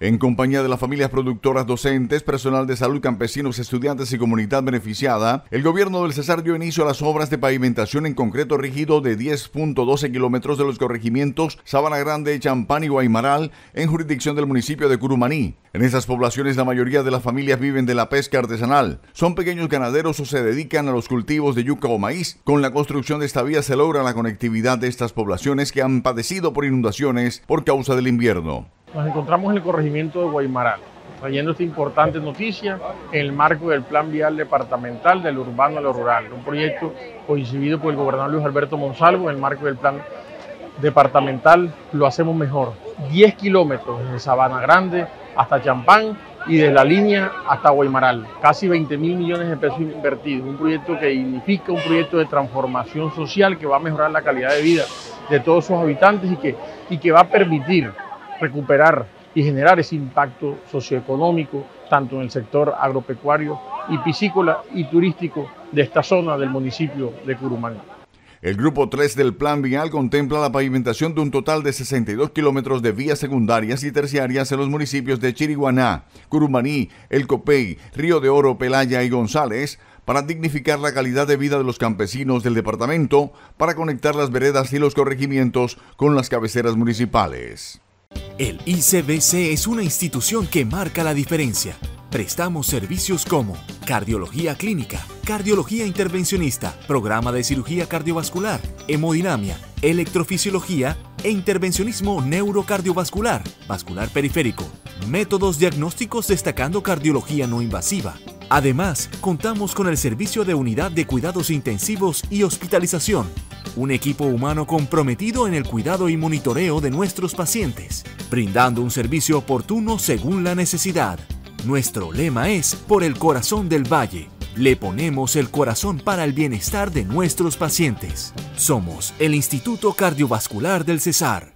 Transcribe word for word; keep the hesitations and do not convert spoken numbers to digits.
En compañía de las familias productoras, docentes, personal de salud, campesinos, estudiantes y comunidad beneficiada, el gobierno del Cesar dio inicio a las obras de pavimentación en concreto rígido de diez punto doce kilómetros de los corregimientos Sabana Grande, Champán y Guaymaral, en jurisdicción del municipio de Curumaní. En estas poblaciones la mayoría de las familias viven de la pesca artesanal. Son pequeños ganaderos o se dedican a los cultivos de yuca o maíz. Con la construcción de esta vía se logra la conectividad de estas poblaciones que han padecido por inundaciones por causa del invierno. Nos encontramos en el corregimiento de Guaymaral, trayendo esta importante noticia en el marco del Plan Vial Departamental del Urbano a lo Rural, un proyecto coincidido por el gobernador Luis Alberto Monsalvo en el marco del Plan Departamental Lo Hacemos Mejor. diez kilómetros desde Sabana Grande hasta Champán y de la línea hasta Guaymaral. Casi veinte mil millones de pesos invertidos. Un proyecto que dignifica, un proyecto de transformación social que va a mejorar la calidad de vida de todos sus habitantes y que, y que va a permitir recuperar y generar ese impacto socioeconómico tanto en el sector agropecuario y piscícola y turístico de esta zona del municipio de Curumaní. El grupo tres del Plan Vial contempla la pavimentación de un total de sesenta y dos kilómetros de vías secundarias y terciarias en los municipios de Chiriguaná, Curumaní, El Copey, Río de Oro, Pelaya y González, para dignificar la calidad de vida de los campesinos del departamento, para conectar las veredas y los corregimientos con las cabeceras municipales. El I C B C es una institución que marca la diferencia. Prestamos servicios como cardiología clínica, cardiología intervencionista, programa de cirugía cardiovascular, hemodinamia, electrofisiología e intervencionismo neurocardiovascular, vascular periférico, métodos diagnósticos destacando cardiología no invasiva. Además, contamos con el servicio de unidad de cuidados intensivos y hospitalización, un equipo humano comprometido en el cuidado y monitoreo de nuestros pacientes, brindando un servicio oportuno según la necesidad. Nuestro lema es Por el corazón del Valle. Le ponemos el corazón para el bienestar de nuestros pacientes. Somos el Instituto Cardiovascular del Cesar.